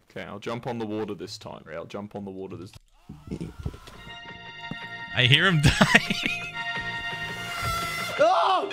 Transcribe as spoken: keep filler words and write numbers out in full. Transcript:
Okay, I'll jump on the water this time. I'll jump on the water this time. I hear him die. Oh!